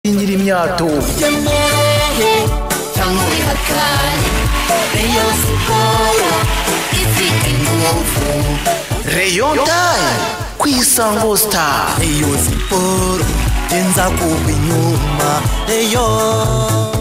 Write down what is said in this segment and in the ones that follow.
Ingiri imyato Rayon Time ku Isango Star. Rayon Sport genza kuba inyuma Rayon.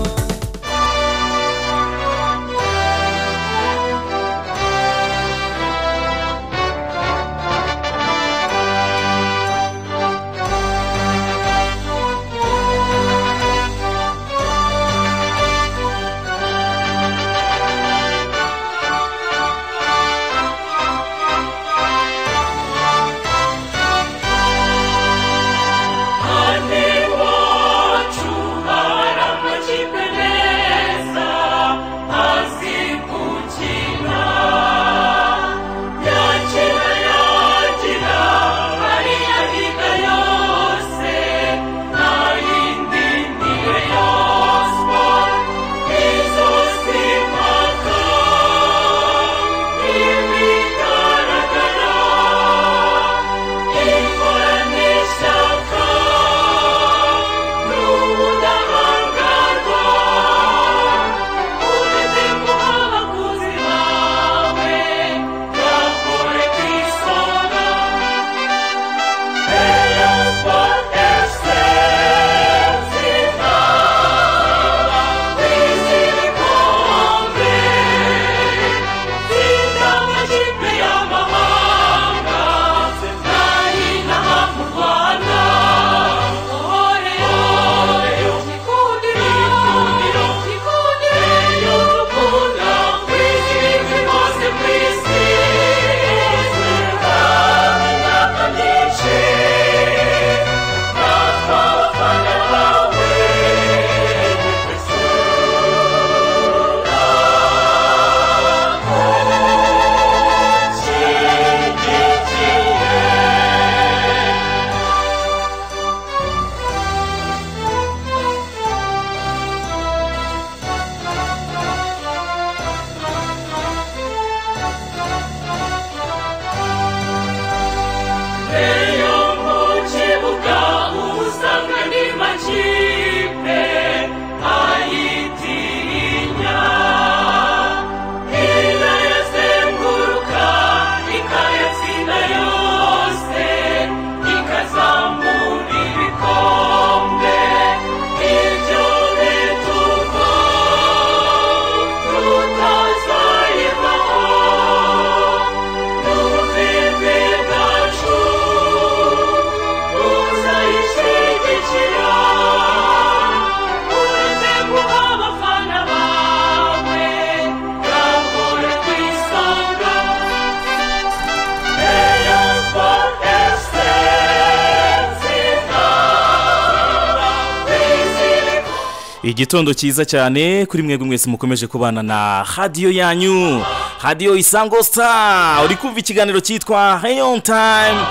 Igitondo cyiza cyane kuri mwebwe mwese mukomeje kubana na radio yanyu, radio Isango Star. Uri kumva ikiganiro cyitwa Rayon Time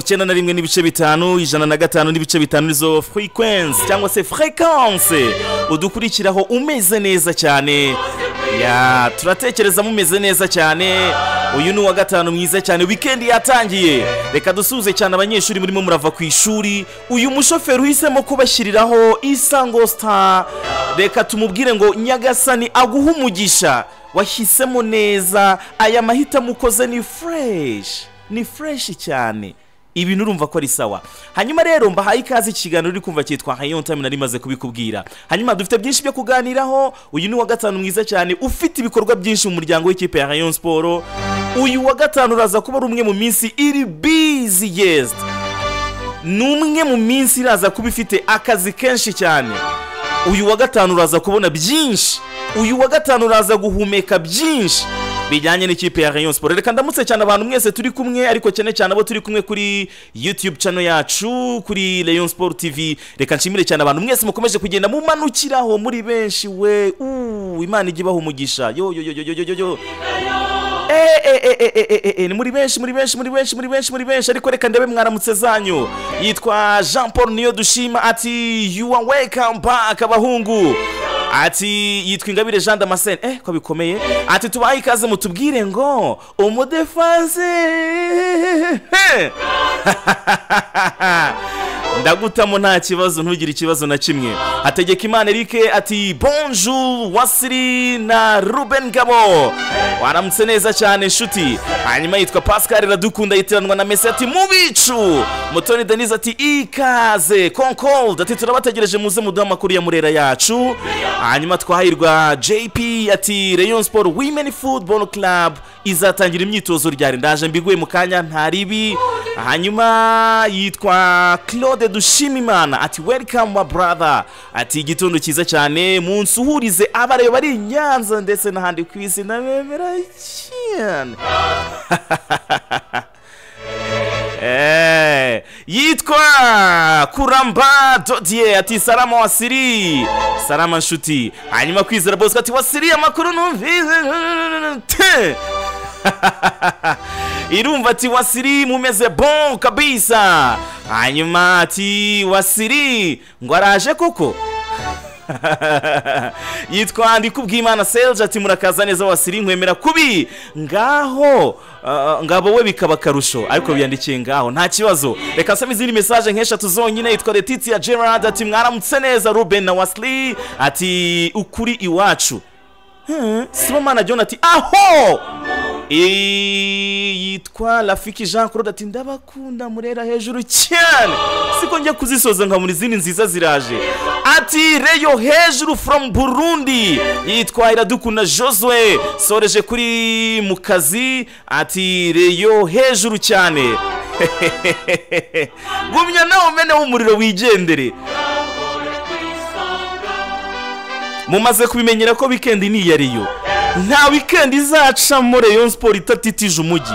91.5, 105.5 nizo frequency cyangwa se frequency udukurikiraho umeze neza cyane. Ya turatekereza mumeze neza cyane. Uyu ni wa gatanu mwiza cyane, weekend yatangiye. Reka dusuze cyane abanyeshuri murimo murava ku ishuri. Uyu mushoferi uhisemo kubashyiriraho Isango Star, reka tumubwire ngo Nyagasani aguha umugisha, wahisemo neza. Aya mahita mukoze ni fresh cyane. Ibintu urumva ko ari sawa. Hanyuma rero mbahaye ikaze ikiganiro uri kumva cyitwa Rayon Time, nari maze kubikubwira. Hanyuma dufite byinshi byo kuganiraho. Uyu ni wa gatanu mwiza cyane ufite ibikorwa byinshi mu muryango w'ikipe ya Rayon Sport. Uyu wa gatanu uraza kuba umwe mu minsi iri busiest. Numwe mu minsi iraza kuba ifite akazi kenshi cyane. Uyu wa gatanu uraza kubona byinshi. Uyu wa gatanu uraza guhumeka byinshi bijyanye n'ikipe ya Rayon Sport. Reka ndamutse cyane abantu mwese turi kumwe, ariko cyane abo turi kumwe kuri YouTube channel yacu, kuri Rayon Sport TV. Reka nshimire cyane abantu mwese mukomeje kugenda mumanukiraho muri benshi we. Imana igibaho umugisha. Yo ni muri benshi ariko reka ndebe mwaramutse zanyu. Yitwa Jean Paul niyo dushima ati you are welcome back abahungu. Ati yitwa Ingabire Jean Damascene ko bikomeye. Ati tubaye ikaze mutubwire ngo umudefanse ndagutamo nta kibazo ntugire ikibazo na kimwe. Hategeka Imana Eric ati bonjour Wasiri na Ruben Gabo waramutse neza cyane inshuti. Hanyuma yitwa Pascal Radukunda yitiranwa na Messi ati mubicu. Mutoni Denise ati ikaze Concord ati turabategereje muze muduha amakuru ya Murera yacu. Hanyuma twahirwa JP ati Rayon Sport Women Football Club izatangira imyitozo ryari ndaje mbiguye mu kanya ntaribi. Hanyuma yitwa Claude Dushimimana ati welcome my brother ati igitondo cyiza cyane munsuhurize abareba bari Nyanza ndetse n'ahandi ku isi nabemera cyane. Yitwa Kuramba Dodie ati salama Wasiri salama nshuti. Hanyuma Kwizera Bosco ati Wasiri amakuru numvise irumva ati Wasiri mumeze bon kabisa. Hanyuma ati Wasiri ngo araje koko. Yitwa Ndikubwimana Serge ati murakaza neza Wasiri nkwemera kubi ngaho ngabo we bikaba karusho ariko biyandikiye ngaho nta kibazo. Reka nsome izindi message nk'eshatu zonyine. Yitwa Letitia Gerard ati mwaramutse neza Ruben na Wasli ati ukuri iwacu. Sibomana John ati aho. Yitwa Rafiki Jean Claude ati ndabakunda Murera hejuru cyane siko njye kuzisoza nka muri zindi nziza ziraje ati Reyo hejuru from Burundi. Yitwa Iradukunda Josue soreje kuri mukazi ati Reyo hejuru cyane. Gumya nawo mene w'umuriro wigendere. Mumaze kubimenyera ko weekend ni ya Reyo nta weekend izaca muri Rayon Sport itatitije umujyi.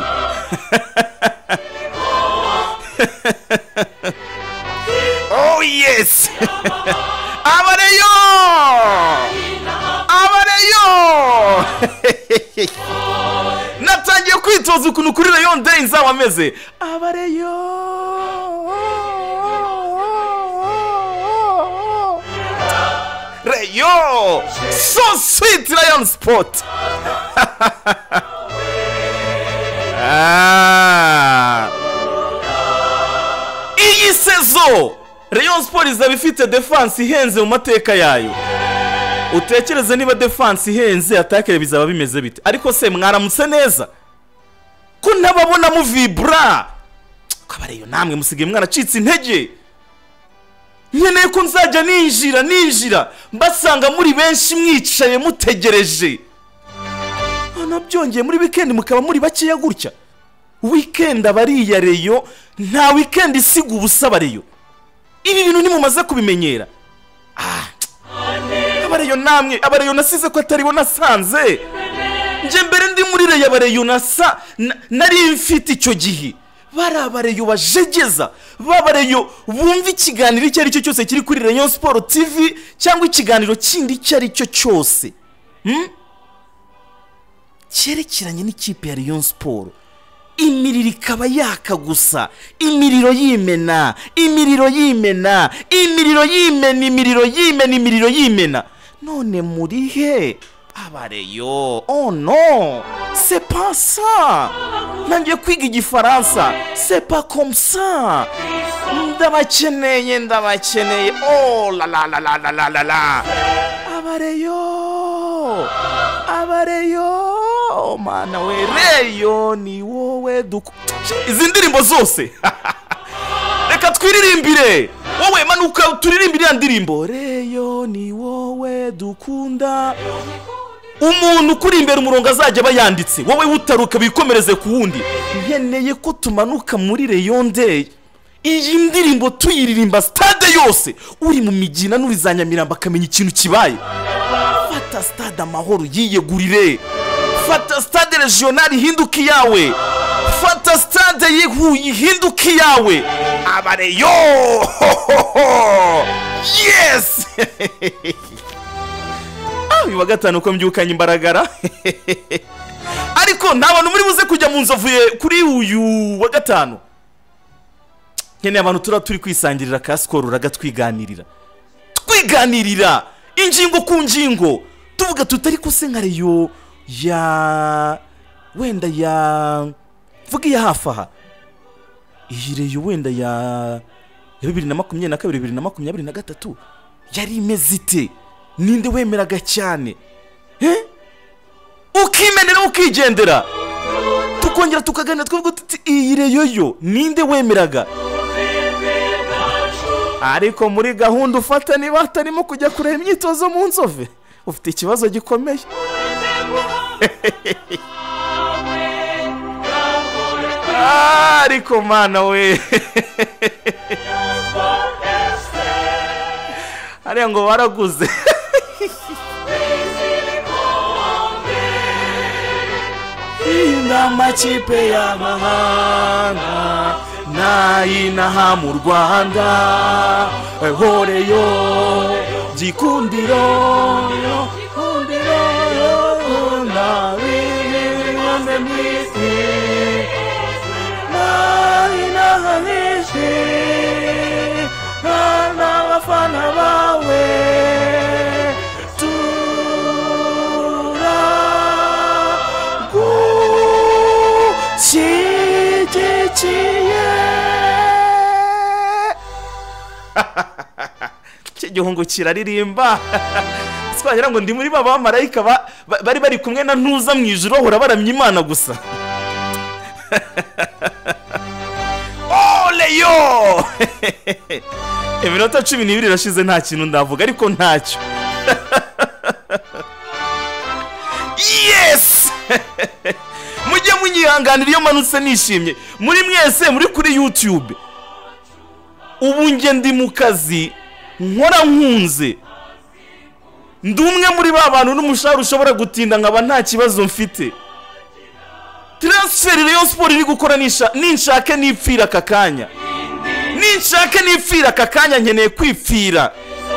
Oh yes. Abareyo natangiye kwitoza ukuntu kuri Rayon Day nzaba ameze. Abareyo Rayon so sweet Rayon Sport. Iyi sezo Rayon Sport izaba ifite defense ihenze mu mateka yayo. Utekereze niba defense ihenze attaque bizaba bimeze bite. Ariko se mwaramutse neza ko nababona mu vibra kabareyo namwe musige mwaracitse intege. Nkeneye ko nzajya ninjira mbasanga muri benshi mwicaye mutegereje. Byongeye muri weekend mukaba muri bakeya gutya. Weekend abari ya Reyo nta weekend isiga ubusaba Reyo. Ibi bintu nimumaze kubimenyera. Abareyo namwe abareyo nasize ko atari bo nasanze. Nje mbere ndi muri Reyo abareyo nari mfite icyo gihe. Barabareyo bajegeza babareyo bumva ikiganiro icyo ari cyo cyose kiri kuri Rayon Sport TV cyangwa ikiganiro kindi icyo ari cyo cyose cyerekeranye n'ikipe ya Rayon Sport. Imiriro ikaba yaka gusa, imiriro yimena none muri he abareyo? Oh non, c'est pas ça. Nangiye kwiga igifaransa, c'est pas comme ça. Ndabakeneye. Oh la la. Abareyo mana we Reyo ni wowe izi ndirimbo zose. Reka twiririmbire wowe manuka turirimbire ndirimbo Reyo ni wowe dukunda. Umuntu kuri imbere umurongo azajya bayanditse wowe utaruka bikomereze ku wundi. Nkeneye ko tumanuka muri Rayon Day iyi ndirimbo tuyiririmba stade yose uri mu migina n'urizanyamiramba akamenya ikintu kibaye. Fata stade Amahoro yiyegurire, fata stade regional hinduki yawe, fata stade Huye hinduki yawe. Abareyo yes. Wa gatanu ko mbyukanye imbaragara. Ariko nta bantu muri buze kujya mu nzovuye kuri uyu wa gatanu. Nkene abantu turi kwisangirira ka skoro ragatwiganirira ingingo ku ngingo tuvuga tutari kusenga Reyo ya wenda ya vuga ya hafaha iyi Reyo wenda ya ya 2022 2023 yari imeze ite? Ninde wemeraga cyane ukimenera ukigendera tukongera tukaganira twavuga tuti iyi reyoyo ninde wemeraga? Ariko muri gahunda ufata niba hatarimo kujya kureba imyitozo mu Nzove ufite ikibazo gikomeye. Ariko mana we ariya ngo baraguze. Amakipe y'amahanga n'ay'inaha mu Rwanda horeyo gikundiro n'ay'inaha n'ay'inaha n'abafana bawe Igihungu kiraririmba twagira ngo ndi muri baba marayika bari kumwe na ntuza mu ijuru hora baramye Imana gusa. Oleyo iminota 12 irashize nta kintu ndavuga ariko ntacyo. Yes mujye munyihanganira iyo manutse nishimye muri mwese muri kuri YouTube. Ubu nge ndi mu kazi nkora nkunze ndumwe muri babantu n'umushahara ushobora gutinda nkaba nta kibazo mfite. Transfer Rayon Sport iri gukora ninshake nipfira kakanya. Ninshake nipfira kakanya nkeneye kwipfira.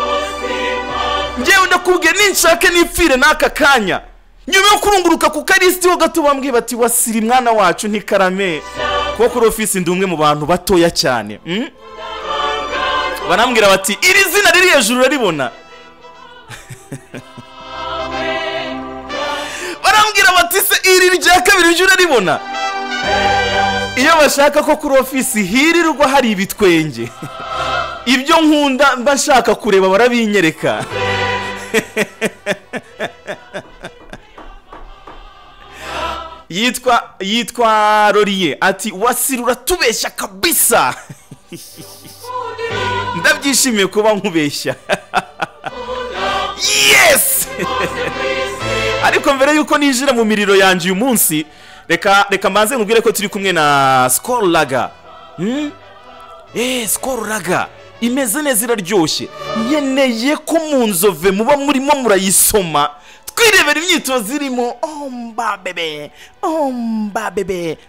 Ngewe ndakubwiye ninshake nipfire n'aka kanya. Nyuma yo kurunguruka ku karisti ho gato bambwiye bati wasiri mwana wacu ntikarame. Kuko kuri office ndumwe mu bantu batoya cyane. Banambwira bati iri zina riri hejuru raribona. Barambwira bati se iri rya kabiri ryo raribona. Iyo bashaka ko kuri office hirirwa hari ibitwenge. Ibyo nkunda mbashaka kureba barabinyereka. Yitwa Rorier ati wasirura tubeshya kabisa. Ndabyishimiye kuba nkubeshya. Yes ariko mbere yuko ninjira mu miriro yanje uyu munsi reka maze nkubwire ko turi kumwe na Skol Lager. Skol Lager imeze neza iraryoshye. Nyeneye ko mu Nzove muba murimo murayisoma twirebera imyitozo irimo omba bebe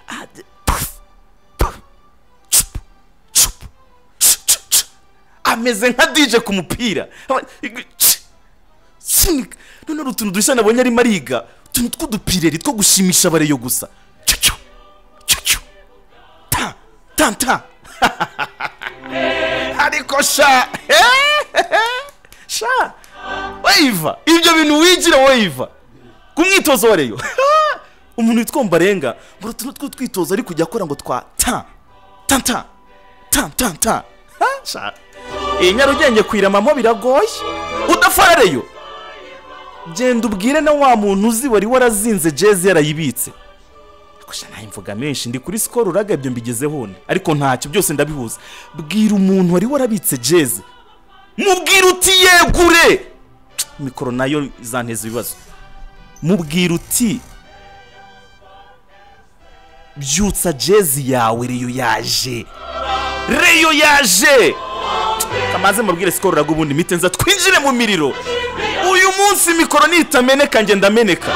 ameze nka DJ ku mupira. None utuntu dushya nabonye ari mariga utuntu tw'udupireri two gushimisha abareyo gusa. Ta ariko sha waiva ibyo bintu wigira waiva kumwitozo wareyo. Umuntu witwa Renga ngo utuntu twitoza ari kujya akora ngo twa ta sha Nyarugenge kwiramamo biragoye udafarareyo. Genda ubwire na wa muntu uzi wari warazinze jezi yarayibitse. Akusha naye mvuga menshi ndi kuri Skol Lager ibyo mbigezeho nde ariko ntacyo byose ndabihuza. Bwira umuntu wari warabitse jezi mubwira uti yegure. Mikoro nayo izanteza ibibazo. Mubwira uti byutsa jezi yawe Reyo yaje. Kamaze mubwire Skol Lager ubundi mitenza twinjire mu miriro. Uyu munsi mikoro nitameneka nge ndameneka.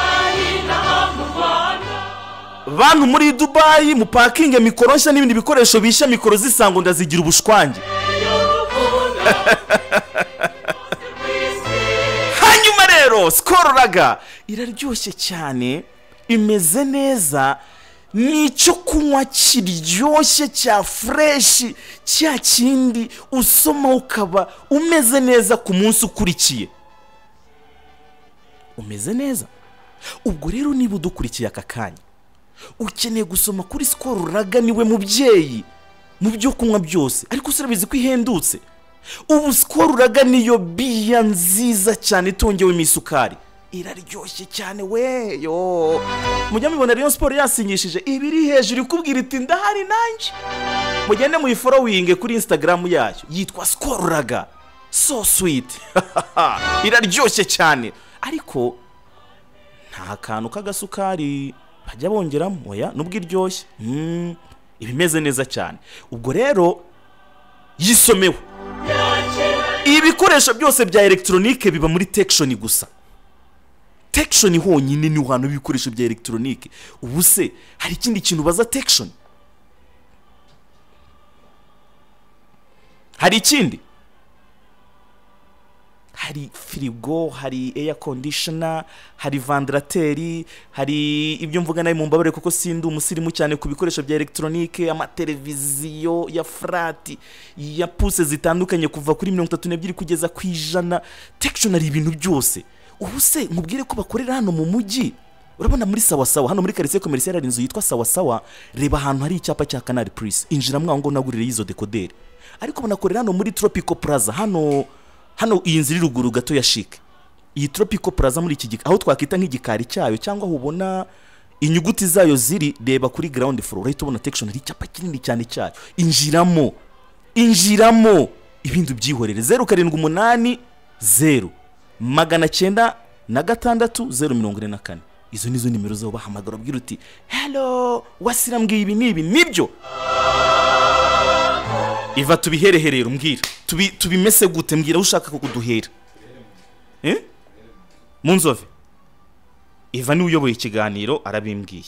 Bantu muri Dubai mu parking mikoro nshya n'ibindi bikoresho bishya mikoro zisango ndazigira ubushwange. Hanyuma rero Skol Lager iraryoshye cyane imeze neza. Nicyo kunywa kiryoshye cya fresh cya kindi usoma ukaba umeze neza ku munsi ukurikiye. Umeze neza. Ubwo rero niba udukurikiye aka kanya ukeneye gusoma kuri Skol Lager niwe mubyeyi mu byo kunywa byose, ariko usirabizi ko ihendutse. Ubu Skol Raga niyo biya nziza cyane itongewemo isukari, iraryoshye cyane we yo. Mujya mubona Rayon Sport yasinyishije ibiri hejuru ikubwira iti ndahari nanjye. Mugende muyifollowinge kuri Instagram yayo, yitwa Skol Raga, so sweet. Iraryoshye cyane, ariko nta kantu k'agasukari bajya bongeramo, oya nubwo iryoshye. Ibimeze neza cyane. Ubwo rero yisomewe, ibikoresho byose bya electronique biba muri Tekshon gusa. Tekshon honyine ni hano ibikoresho bya electronique. Ubu se hari ikindi kintu baza Tekshon? Hari ikindi? Hari firigo, hari air conditioner, hari ventilateur, hari ibyo mvuga nayo mumbabare kuko sindi umusirimu cyane ku bikoresho bya electronique, amateleviziyo ya flat ya puse zitandukanye kuva kuri 32 kugeza ku 100. Tekshon ari ibintu byose. Ubu se nkubwire ko bakorera hano mu mujyi, urabona muri Sawasawa hano muri quartier commercial hari inzu yitwa Sawasawa, reba ahantu hari icyapa cya Canal Plus, injira mwango nagurire yizo decoder. Ariko banakorera hano muri Tropical Plaza, hano iyi nzira ruguru gato ya Chic. Iyi Tropical Plaza muri iki aho twakita nk'igikari cyayo cyangwa ubona inyuguti zayo ziri, reba kuri ground floor uhita ubona Tekshon hari icyapa kinini cyane cyayo. Injiramo ibintu byihorere. 0780 906 izo nizo nimero zo bahamagara ubwira uti hello wasirambwiye ibi nibi nibyo. Iva tubihereherera umbwira tubimese gute, mbwira ushaka kuduhera mu Nzove. Iva ni uyoboye ikiganiro arabimbwiye.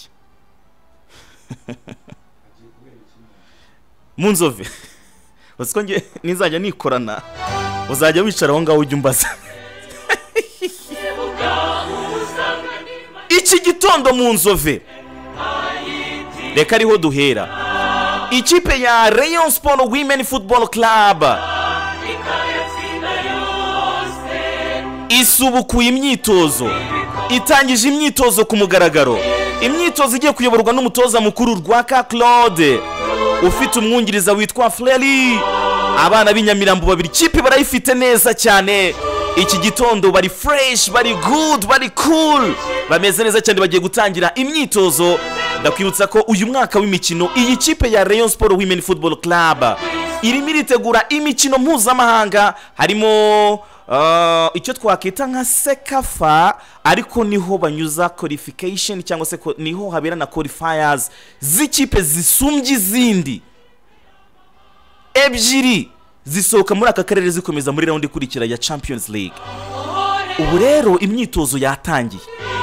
mu Nzove wasiko nge nizajya nikorana uzajya wicara aho ngaho ujye umbaza. Iki gitondo mu Nzove reka ariho duhera. Ikipe ya Rayon Sport Women Football Club isubukuye imyitozo, itangije imyitozo ku mugaragaro. Imyitozo igiye kuyoborwa n'umutoza mukuru Rwaka Claude ufite umwungiriza witwa Fleri. Abana b'inyamirambo babiri kipe barayifite neza cyane. Iki gitondo bari fresh, bari good, bari cool, bameze neza cyane, bagiye gutangira imyitozo. Ndakwibutsa ko uyu mwaka w'imikino iyi kipe ya Rayon Sport Women Football Club irimo iritegura imikino mpuzamahanga, harimo icyo twakita nka Sekafa, ariko niho banyuza qualification cyangwa se niho habera na qualifiers z'ikipe zisumbye izindi ebyiri zisohoka muri aka karere zikomeza muri round ikurikira ya Champions League. Ubu rero imyitozo yatangiye.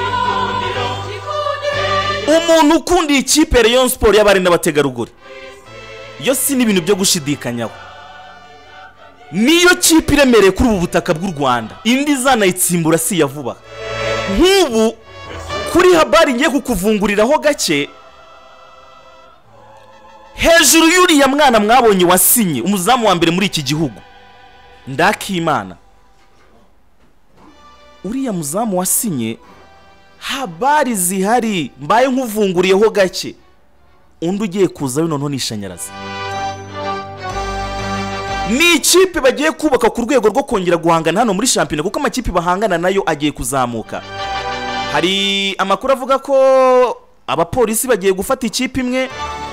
Umuntu ukundi ikipe Rayon Sport y'abari n'abategarugori yo si n'ibintu byo gushidikanyaho, niyo kipe iremereye kuri ubu butaka bw'u Rwanda, indi zanayitsimbura si ya vuba. Nk'ubu kuri habari ngiye kukuvunguriraho gake, hejuru y'uriya mwana mwabonye wasinye umuzamu wa mbere muri iki gihugu Ndakimana, uriya muzamu wasinye habari zihari mbaye nkuvunguriyeho gake, undi ugiye kuza noneho nishanyaraza. Ni ikipe bagiye kubaka ku rwego rwo kongera guhangana hano muri shampiyona, kuko amakipe bahangana nayo agiye kuzamuka. Hari amakuru avuga ko abapolisi bagiye gufata ikipe imwe,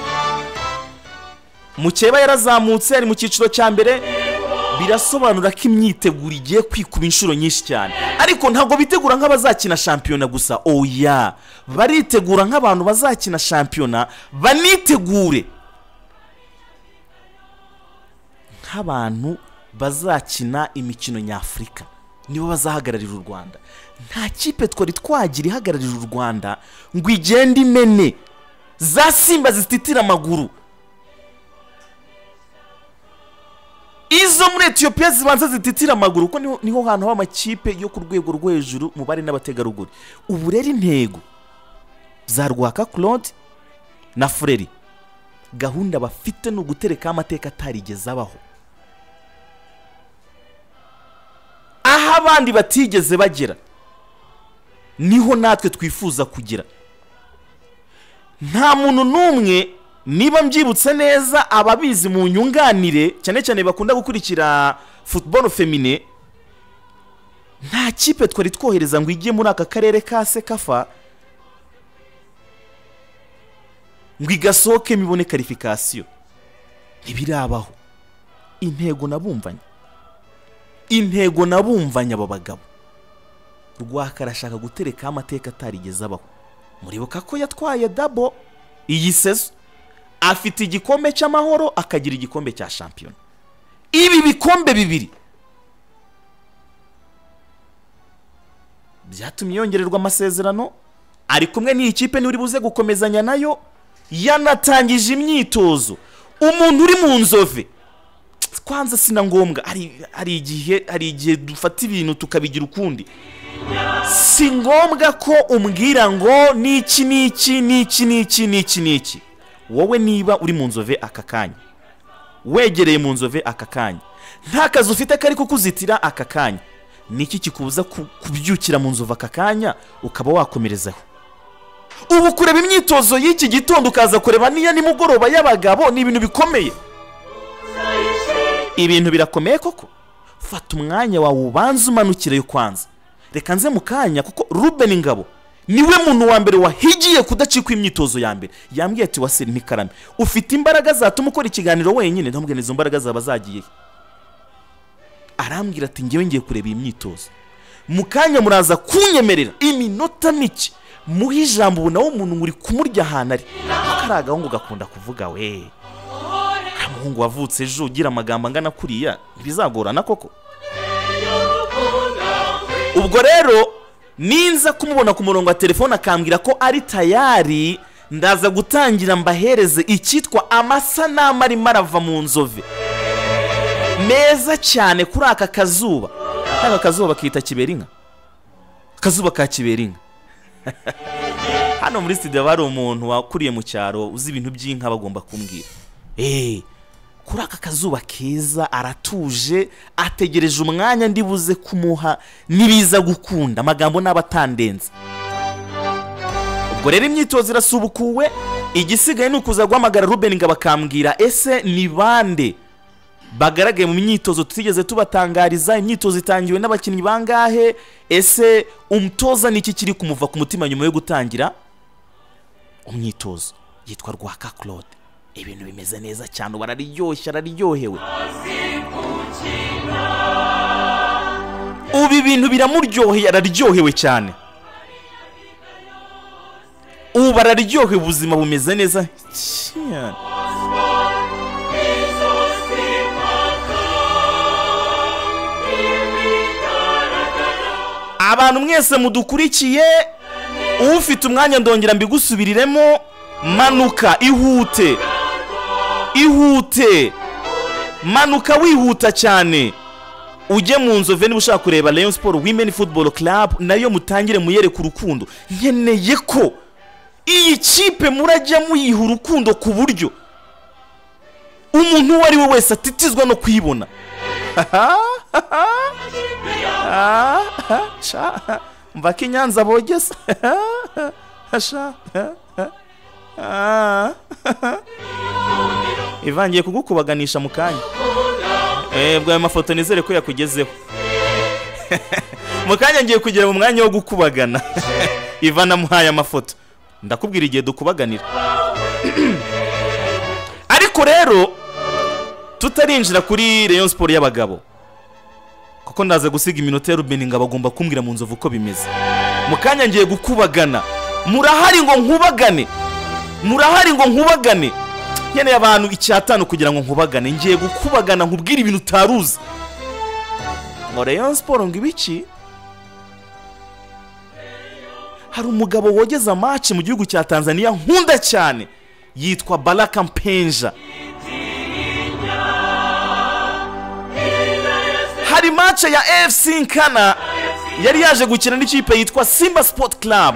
Mukeba yarazamutse ari mu cyiciro cya mbere. Birasobanura ko imyiteguro igiye kwikuba inshuro nyinshi cyane, ariko ntabwo bitegura nk'abazakina shampiyona gusa, oya baritegura nk'abantu bazakina shampiyona, banitegure nk'abantu bazakina imikino nyafurika, nibo bazahagararira u Rwanda. Nta kipe twari twagira ihagararira u Rwanda ngo igende imene za Simba zititira amaguru, izo muri Ethiopia zibanza zititira amaguru, kuko niho hantu h'amakipe yo ku rwego rwo hejuru mu bari n'abategarugori. Ubu rero intego za Rwaka Claude na Fleri, gahunda bafite no gutereka amateka atarigeze abaho, aho abandi batigeze bagera niho natwe twifuza kugira. Nta muntu n'umwe niba mbyibutse neza ababizi mu nyunganire cyane cyane bakunda gukurikira football femine, nta kipe twari twohereza ngo ijye muri aka karere ka Sekafa ngo igasohoke mibone qualification. Ntibirabaho. Intego nabumvanye aba bagabo. Rwakarashaka gutereka amateka atarigeze abaho. Muribuka ko yatwaye double iyi sezo, afite igikombe cy'amahoro akagira igikombe cya champion. Ibi bikombe bibiri byatumye yongererwa amasezerano, ari kumwe n'iyi kipe niwe uri buze gukomezanya nayo, yanatangije imyitozo. Umuntu uri mu nzove kwanza sina ngombwa, ari igihe dufata ibintu tukabigira ukundi. Si ngombwa ko umbwira ngo niki. Wowe niba uri mu nzove aka kanya, wegereye mu nzove aka kanya, nta kazi ufite kari kukuzitira aka kanya, niki kikubuza kubyukira mu nzove aka kanya ukaba wakomerezaho? Ubu kureba imyitozo y'iki gitondo ukaza kureba niya nimugoroba y'abagabo ni ibintu bikomeye. Ibintu birakomeye koko. Fata umwanya wawe ubanza umanukireyo kwanza. Reka nze mu kanya kuko Ruben Ngabo niwe muntu wa mbere wahigiye kudacika imyitozo ya mbere. Yambwiye ati Waseri Ntikarame, ufite imbaraga zatuma ukora ikiganiro wenyine. Ndamubwira izo mbaraga zaba zagiye. Arambwira ati ngiye kureba imyitozo. Mu kanya muraza kunyemerera iminota mike muhe ijambo ubu nawe umuntu muri kumurya ahantu ari. Akaraga ngo gakunda kuvuga we. Umuhungu wavutse ejo ugira amagambo angana kuriya bizagorana koko. Ubwo rero ninza kumubona ku murongo wa telefone akambwira ko ari tayari, ndaza gutangira mbahereze icyitwa amasanamu arimo arava mu nzove meza cyane kuri aka kazuba. Aka kazuba bakita Kiberinka, akazuba ka Kiberinka. Hano muri studio bari umuntu wakuriye mu cyaro uzi ibintu by'inka bagomba kumbwira. Kuri aka kazuba keza aratuje, ategereje umwanya ndibuze kumuha nibiza gukunda amagambo n'abatandenze. Ubwo rero imyitozo irasubukuwe, igisigaye nukuza guhamagara Ruben Ngabo bakambwira ese ni bande bagaragaye mu myitozo tutigeze tubatangariza. Imyitozo itangiwe n'abakinnyi bangahe? Ese umutoza niki kiri kumuva ku mutima nyuma yo gutangira umyitozo? Yitwa Rwaka Claude. Ibintu bimeze neza cyane, bararyoshye, araryohewe. Ubu ibintu biramuryoheye, araryohewe cyane. Ubu bararyohewe, ubuzima bumeze neza cyane. Abantu mwese mudukurikiye, ufite umwanya ndongera mbigusubiriremo, manuka ihute, manuka wihuta cyane ujye mu nzove niba ushaka kureba Rayon Sport Women Football Club, nayo mutangire muyere ku rukundo. Nkeneye ko iyi kipe murajya muyiha urukundo ku buryo umuntu uwo ari we wese atitizwa no kuyibona. Mva ko Nyanza bogeza. Ivangiye kugukubaganisha mu kanya. Bwa aya mafoto nizere ko yakugezeho. Mu kanya ngiye kugera mu mwanya wo gukubagana. Ivana muhaye amafoto. Ndakubwira igihe dukubaganira. Ariko rero tutarinjira kuri Rayon Sport y'abagabo, kuko ndaza gusiga iminota ya Ruben Ngabo agomba kumbwira mu nzovu uko bimeze. Mu kanya ngiye gukubagana. Murahari ngo nkubagane. Nkeneye abantu 5 kugira ngo nkubagane. Ngiye gukubagana nkubwira ibintu utaruzi. Ngo Rayon Sport ngo ibiki? Hari umugabo wogeza match mu gihugu cya Tanzania nkunda cyane, yitwa Baraka Mpenja. Hari match ya FC Nkana yari yaje gukina n'ikipe yitwa Simba Sport Club.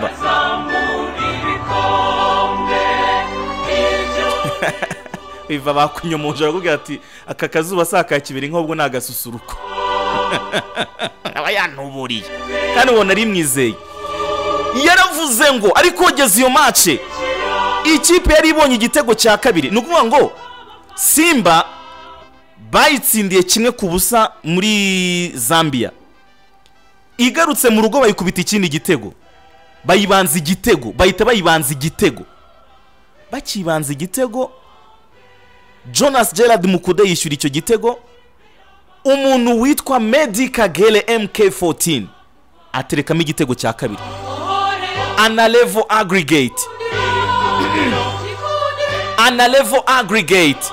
Biva bakunyomoje bakubwira ati aka kazuba saka Kiberinka ahubwo nagasusuruko. Abayantuburiye kandi ubona ari mwizeye. Yaravuze ngo ariko ogeza iyo match ikipe yari ibonye igitego cya kabiri, ni ukuvuga ngo Simba bayitsindiye 1-0 muri Zambia, igarutse mu rugo bayikubita ikindi gitego, bayibanza igitego, bahita bayibanza igitego, bakibanza igitego. Jonas Gerard Mukude yishyura icyo gitego, umuntu witwa Medi Kagere MK14 aterekamo igitego cya kabiri. Analevo aggregate Analevo aggregate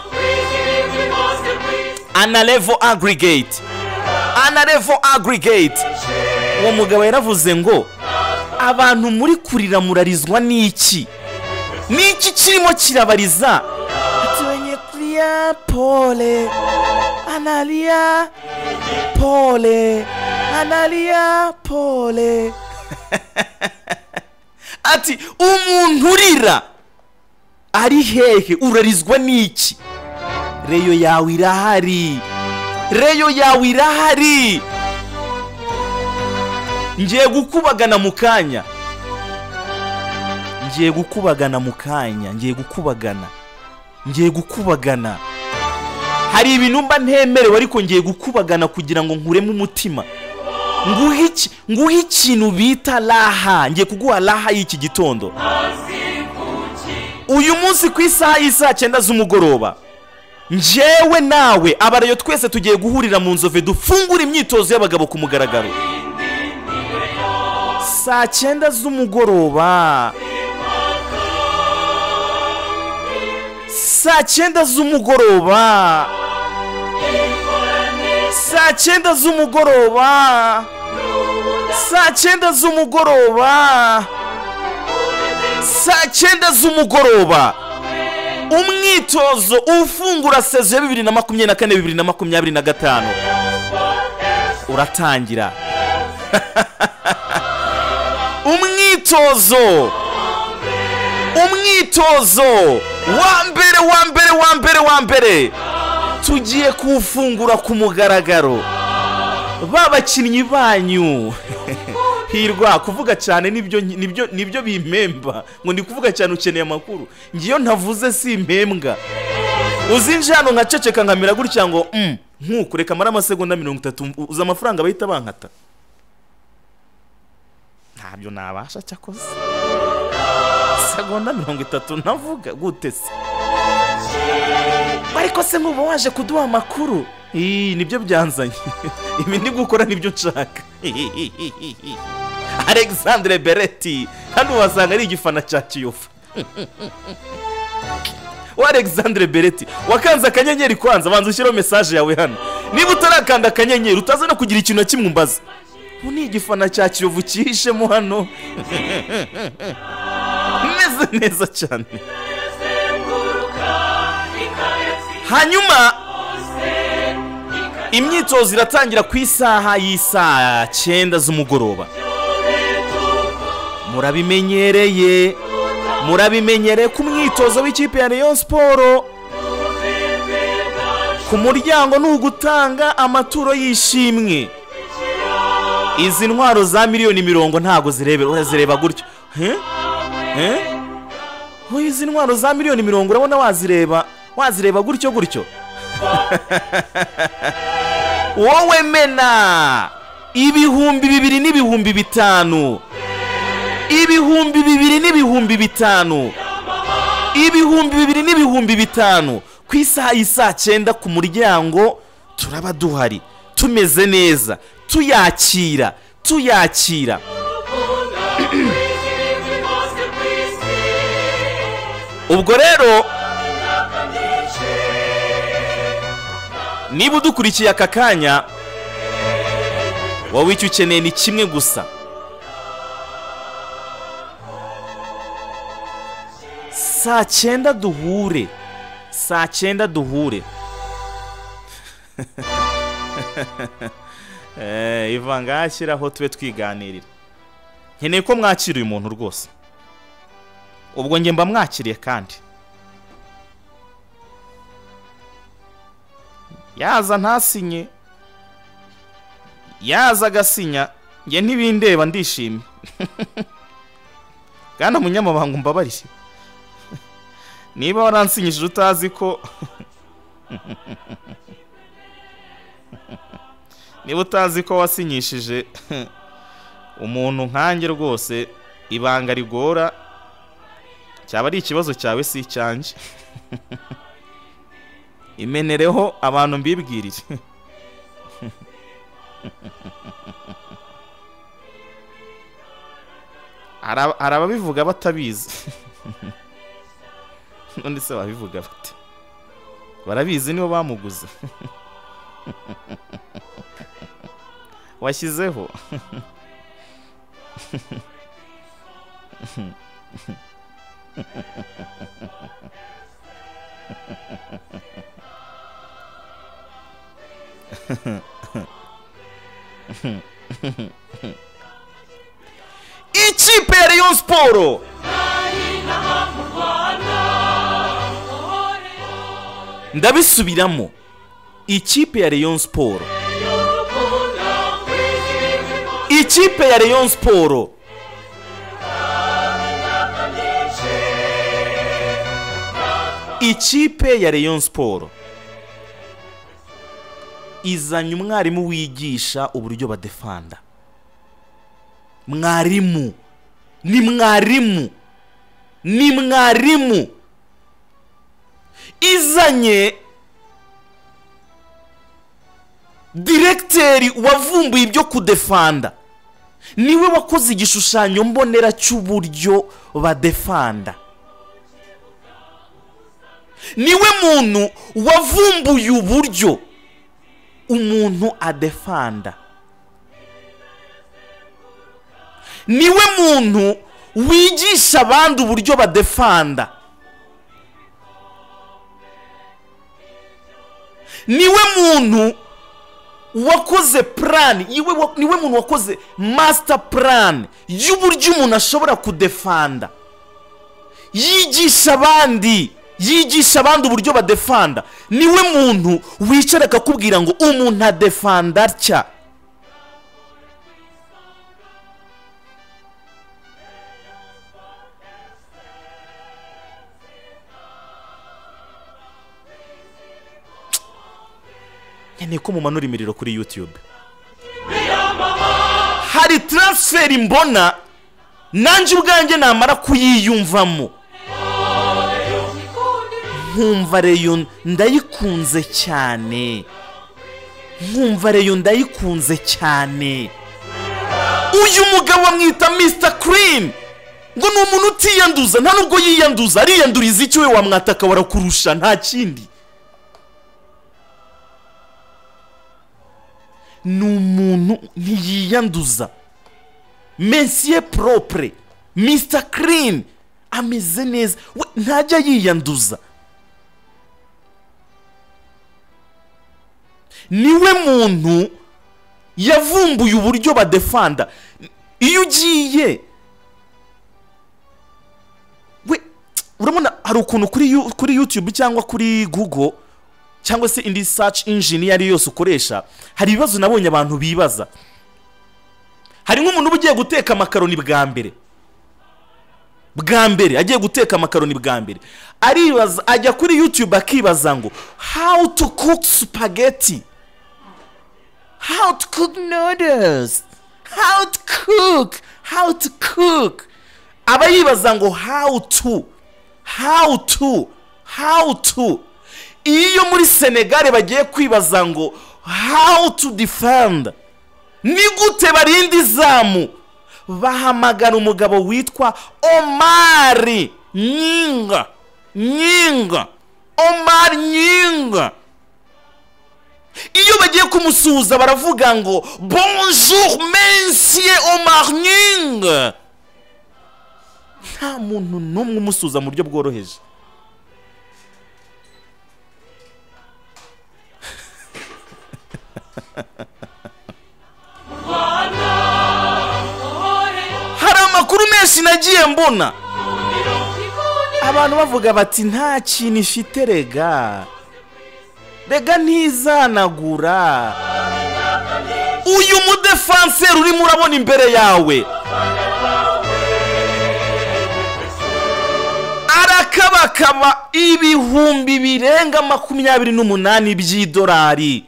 Analevo aggregate Analevo aggregate. Uwo mugabo yaravuze ngo abantu muri kurira murarizwa n'iki, n'iki kirimo kirabariza, ati wenye kulia pole analia pole analia pole. Ati umuntu urira ari hehe, urarizwa n'iki? Reyo yawe irahari, reyo yawe irahari. Ngiye gukubagana mu kanya, ngiye gukubagana mu kanya, ngiye gukubagana. Hari ibintu mba ntemerewe ariko ngiye gukubagana kugira ngo nkuremo umutima. Nguhe ikintu bita raha, ngiye kuguha raha y'iki gitondo. Uyu munsi ku isaha y'isa 9 z'umugoroba, njyewe nawe abarayo twese tugiye guhurira mu Nzove dufungura imyitozo y'abagabo ku mugaragaro. Saa 9 z'umugoroba, saa 9 z'umugoroba, saa 9 z'umugoroba, saa 9 z'umugoroba, saa 9 z'umugoroba. Umwitozo ufungura sezo ya 2024-2025 uratangira. Umwitozo wa mbere tugiye kuwufungura ku mugaragaro. Babakinnyi banyu Hirwa, kuvuga cyane nibyo bimpemba, ngo ndi kuvuga cyane ukeneye amakuru. Ngiyo ntavuze si impembwa. Uzinje hano nkaceceka nkamira gutya ngo nkukureka mara amasegonda 30 uza amafaranga bahita bankata. Ntabyo nabasha cyakoze. Segonda 30 navuga gute se? Ariko se nk'ubu waje kuduha amakuru. Nibyo byanzanye. Ibi ndi gukora nibyo nshaka. Alexandre Beretti hano wasanga ari igifana cya Kiyovu. Alexandre Beretti wakanze akanyenyeri kwanza, banza ushyiraho message yawe hano. Niba utarakanda akanyenyeri utaza no kugira ikintu kimwe umbaza. Ni igifana cya Kiyovu cyihishemo hano. Meze neza cyane. Hanyuma imyitozo iratangira ku isaha y'isa 9 z'umugoroba. Murabimenyereye ku mwitozo w'ikipe ya Rayon Sport. Ku muryango n'ugutanga amaturo yishimwe. Izi ntwaro za miliyoni 40 ntago zirebera, urazireba gutyo. Izi ntwaro za miliyoni 40 urabona wazireba gutyo. Wowe mena ibihumbi 2 n'ibihumbi 5, ibihumbi 2 n'ibihumbi 5, ibihumbi 2 n'ibihumbi 5 ku isaha y'isa 9 ku muryango. Turaba duhari, tumeze neza, tuyakira. Ubwo rero niba udukurikiye aka kanya, wowe icyo ukeneye ni kimwe gusa. Saa 9 duhure. Ivanga ashyiraho tube twiganirira. Nkeneye ko mwakira uyu muntu rwose. Ubwo nge mba mwakiriye kandi. Yaza ntasinye, yaza agasinya, nge ntibindeba ndishimye. Kandi umunyamabanga umbabarire. niba waransinyishije utazi ko niba utazi ko wasinyishije umuntu nkanjye rwose ibanga rigora cyaba ari ikibazo cyawe si icyanjye imenereho abantu mbibwirire arababivuga batabizi none se babivuga bate barabizi nibo bamuguze washyizeho ikipe ya Rayon Sport ndabisubiramo ikipe ya Rayon Sport ikipe ya Rayon Sport ikipe ya Rayon Sport izanye umwarimu wigisha uburyo badefanda mwarimu ni mwarimu izanye directeur wavumbuye ibyo kudefanda niwe wakoze igishushanyo mbonera cy'uburyo badefanda niwe muntu wavumbuye uburyo umuntu adefanda niwe muntu wigisha abandi uburyo badefanda niwe muntu wakoze plan niwe muntu wakoze master plan y'uburyo umuntu ashobora kudefanda yigisha abandi uburyo badefanda niwe muntu wicara akakubwira ngo umuntu adefanda atya niko mumanura imiriro kuri YouTube hari transfer mbona nanjye ubwanjye namara kuyiyumvamo nkumva Rayon ndayikunze cyane uyu mugabo amwita Mr Cream ngo ni umuntu utiyanduza nta nubwo yiyanduza ariyanduriza icyo we wamwataka warakurusha nta kindi ni umuntu ntiyiyanduza Monsieur propre Mr Clean ameze neza ntajya yiyanduza niwe muntu yavumbuye uburyo badefanda iyo ugiye urabona hari ukuntu kuri YouTube cyangwa kuri Google cyangwa se indi search engine yari yose ukoresha hari ibibazo nabonye abantu bibaza hari nk'umuntu ugiye guteka makaroni bwa mbere agiye guteka makaroni bwa mbere aribaza ajya kuri YouTube akibaza ngo how to cook spaghetti, how to cook noodles, how to cook aba yibaza ngo how to iyo muri Senegal bagiye kwibaza ngo how to defend ni gute barinda izamu bahamagara umugabo witwa Omar Nyinga iyo bagiye kumusuhuza baravuga ngo bonjour monsieur Omar Nyinga nta muntu n'umwe umusuhuza mu buryo bworoheje hari amakuru menshi nagiye mbona abantu bavuga bati nta kintu ifite rega ntizanagura uyu mudefanser urimo urabona imbere yawe akaba ibihumbi birenga 28 by'idolari.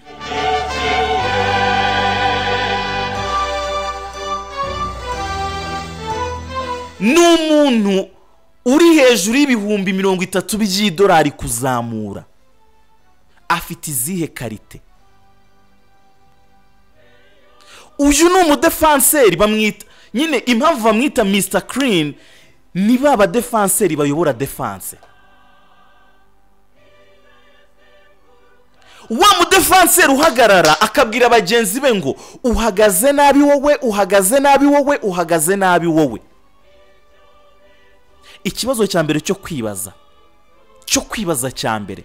N'umuntu uri hejuru y'ibihumbi 30 by'idolari kuzamura, afite izihe karite? Uyu ni umudefanseri bamwita nyine, impamvu bamwita Mr Clean ni baba defanseri bayobora defense. Wa mudefanseri uhagarara akabwira abagenzi be ngo uhagaze nabi wowe, uhagaze nabi wowe, uhagaze nabi wowe. Ikibazo cya mbere cyo kwibaza cya mbere,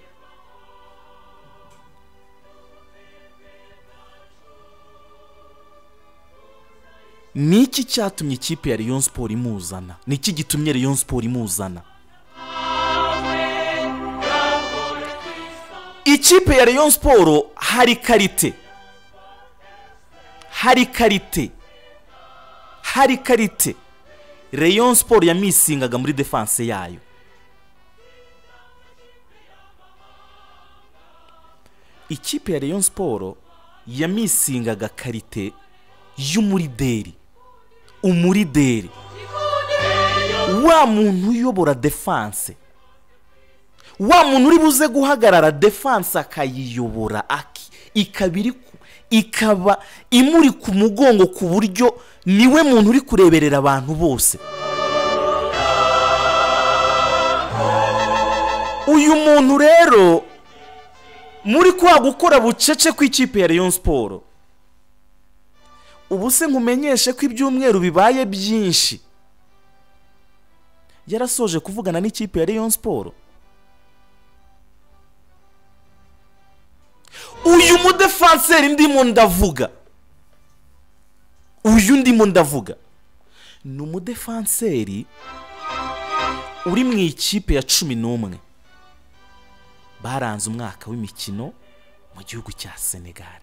niki cyatumye ikipe ya Rayon Sport imuzana? Niki gitumye Rayon Sport imuzana? Ikipe ya Rayon Sport hari karite Rayon Sport yamisingaga muri defense yayo. Ikipe ya Rayon Sport yamisingaga karite y'umurideri, umurideri, wa muntu uyobora defense, wa muntu uri buze guhagarara defense akayiyobora, ikaba imuri ku mugongo ku buryo niwe muntu uri kureberera abantu bose. Uyu muntu rero muri kwa gukora bucece ku ikipe ya Rayon Sport, ubu se nkumenyeshe ko ibyumweru bibaye byinshi yarasoje kuvugana n'ikipe ya Rayon Sport. Uyu mudefanseri ndimo ndavuga ni umudefanseri uri mu ikipe ya 11 baranze umwaka w'imikino mu gihugu cya Senegal.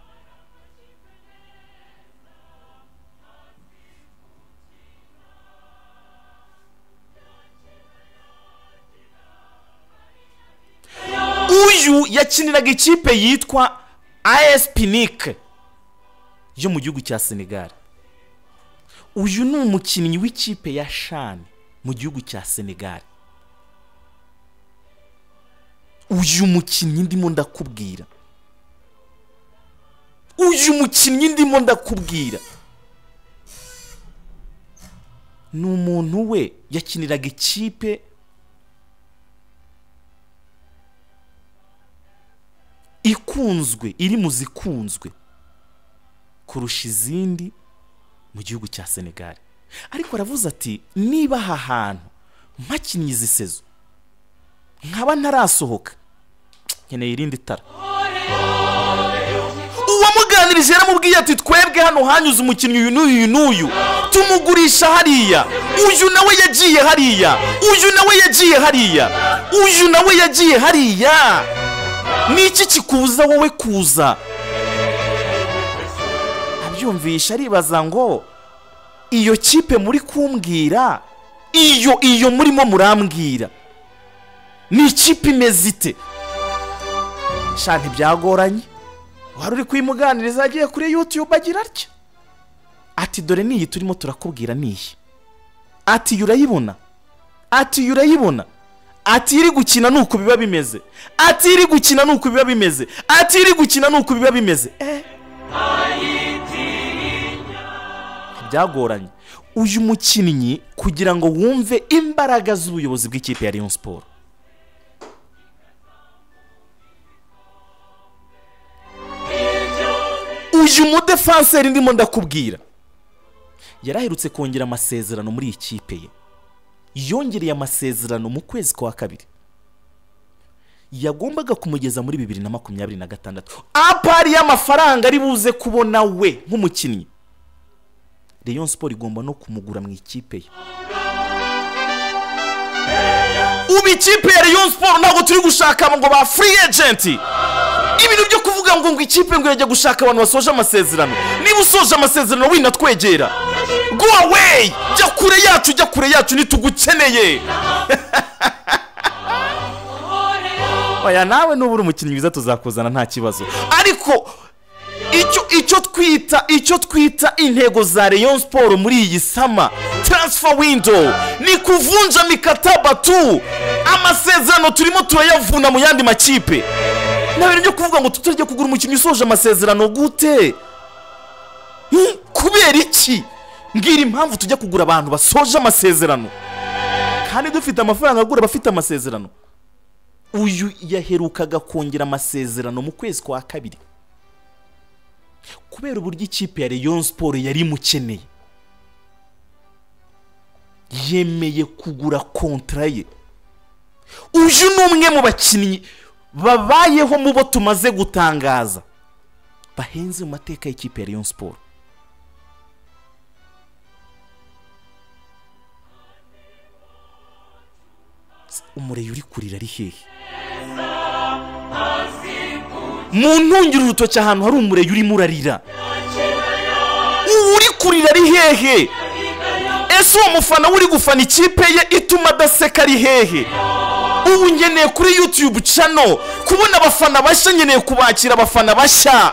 Uyu yakiniraga ikipe yitwa AS Pinik yo mu gihugu cya Senegal. Uyu ni umukinnyi w'ikipe ya Shan mu gihugu cya Senegal. Uyu mukinnyi ndimo ndakubwira, ni umuntu we yakiniraga ikipe ikunzwe, iri mu zikunzwe kurusha izindi mu gihugu cya Senegal. Ariko aravuze ati niba aha hantu mpakinnye izi sezo nkaba ntarasohoka, nkeneye irindi tara. Uwamuganirije yaramubwiye ati twebwe hano hanyuze umukinnyi uyu n'uyu tumugurisha hariya, uyu nawe yagiye hariya, niki kikubuza wowe kuza? Abyumvisha aribaza ngo iyo kipe muri kumbwira, iyo murimo murambwira ni ikipe imeze ite? Shanti byagoranye. Wari uri kwimuganiriza agiye kuri YouTube agira atya ati dore niyi turimo turakubwira niyi, ati urayibona, ati iri gukina nuko biba bimeze, byagoranye. Uyu mukinnyi kugira ngo wumve imbaraga z'ubuyobozi bw'ikipe ya Rayon Sport, uyu mudefanseri ndimo ndakubwira yaraherutse kongera amasezerano muri ikipe ye. Yongereye amasezerano mu kwezi kwa kabiri, yagombaga kumugeza muri 2026. Apari y'amafaranga ari buze kubona we nk'umukinnyi, Rayon Sport igomba no kumugura mu ikipe ye. Ubu ikipe ya Rayon Sport ntabwo turi gushaka ngo ba free agent, ibintu byo kuvuga ngo ikipe ngo yajya gushaka abantu basoje amasezerano. Niba usoje amasezerano wina twegera, go away, jya kure yacu nitugukeneye. oya nawe nubura umukinnyi mwiza tuzakuzana nta kibazo, ariko icyo twita intego za Rayon Sport muri iyi sama transfer window ni kuvunja mikataba tu. Amasezerano turimo turayavuna mu yandi makipe, nawe ryo kuvuga ngo tutajya kugura umukinnyi usoje amasezerano gute? Kubera iki? Mbwira impamvu tujya kugura abantu basoje amasezerano kandi dufite amafaranga agura bafite amasezerano. Uyu yaherukaga kongera amasezerano mu kwezi kwa kabiri kubera uburyo ikipe ya Rayon Sport yari mukeneye, yemeye kugura kontra ye. Uyu numwe mu bakinnyi babayeho mu bo tumaze gutangaza bahenze mu mateka y'ikipe ya Rayon Sport. Umureyo uri kurira ari hehe? Mu ntungiro urutoki ahantu hari umureyo urimo urarira, uri kurira ari hehe? Ese uwo mufana uri gufana ikipe ye ituma adaseka ari hehe? Ubu ngeneye kuri YouTube channel kubona abafana bashya, ngeneye kubakira abafana bashya,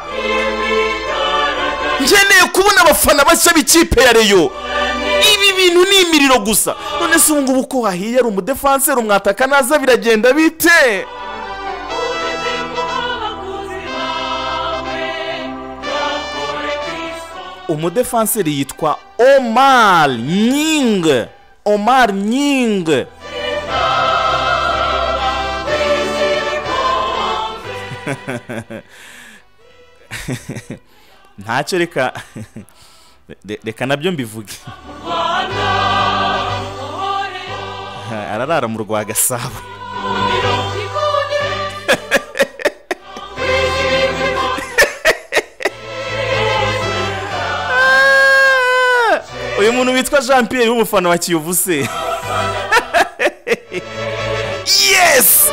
ngeneye kubona abafana bashya b'ikipe ya Rayon. Ibi bintu ni imiriro gusa. None se ubu ngubu ko hahiye ari umudefenseur umwataka naza biragenda bite? Umudefenseur yitwa Omar Nying. Omar Nying. Ntacyo reka nabyo mbivuge. Ararara mu rwa Gasabo. Uyu muntu witwa Jean Pierre w'umufana wa Kiyovu se. Yes!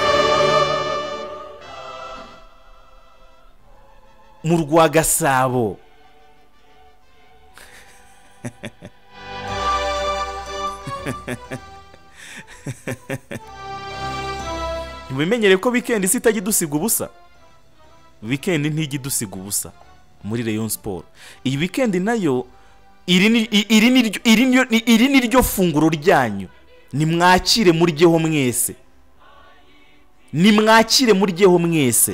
Mu rwa Gasabo. Mubimenyere ko weekend sitajya dusiga ubusa. Weekend ntijya dusiga ubusa muri Rayon Sport. Iyi weekend nayo iri ni ryo funguro ryanyu. Nimwakire muryeho mwese. Nimwakire muryeho mwese.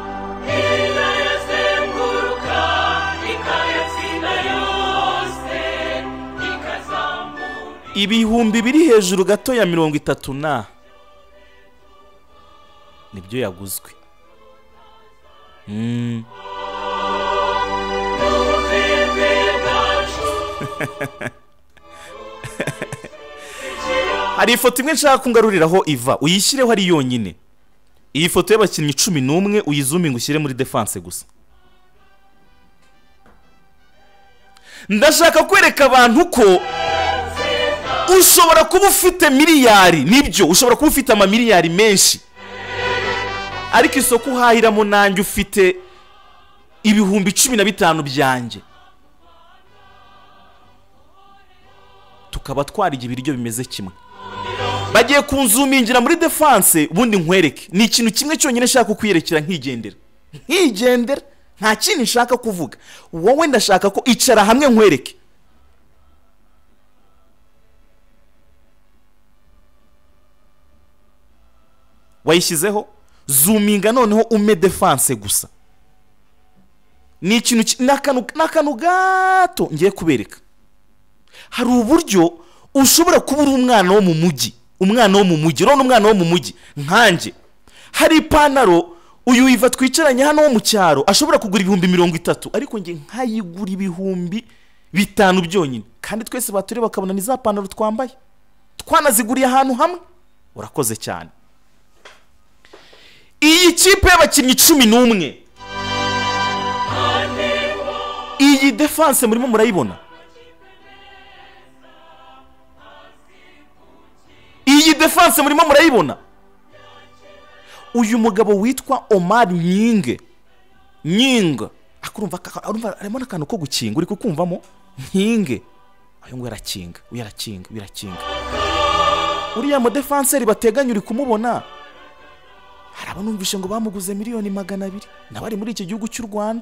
Ibihumbi biri hejuru gato ya 30 na nibyo yaguzwe. Hari ifoto imwe nshaka kungaruriraho Iva, uyishyireho ari yonyine. Iyi foto y'abakinnyi 11 uyizuminga ushyire muri defense gusa. Ndashaka kwereka abantu ko ushobora kuba ufite miliyari, nibyo ushobora kuba ufite amamiliyari menshi, ariko isoko uhahiramo nanjye ufite ibihumbi 15 byanjye, tukaba twarije ibiryo bimeze kimwe. Bagiye kunzumingira muri defense ubundi nkwereke. Ni ikintu kimwe cyonyine nshaka kukwiyerekera nkigendera. Nta kintu nshaka kuvuga. Wowe ndashaka ko icara hamwe nkwereke. Wayishyizeho zoominga noneho ume defense gusa. Ni ikintu nakanu gato ngiye kubereka. Hari uburyo ushobora kuba uri umwana wo mu mujyi, umwana wo mu mujyi nkanje. Hari ipantaro uyu Iva twicaranye hano wo mu cyaro ashobora kugura ibihumbi 30, ariko nge nkayigura ibihumbi 5 byonyine, kandi twese bature bakabona ni za pantaro twambaye twanaziguriye ahantu hamwe. Urakoze cyane. Iyi kipe y'abakinnyi 11, iyi defense murimo murayibona. Iyi defense murimo murayibona. Uyu mugabo witwa Omar Nying. Akurumva arimo nakantu ko gukinga, uri kukumvamo? Nying. Ayo ngo yarakinga, uyarakinga. Uriya mu defenseur bateganya uri kumubona. hari abanumvishe ngo bamuguze miliyoni 200 nabari muri iki gihugu cy'u Rwanda.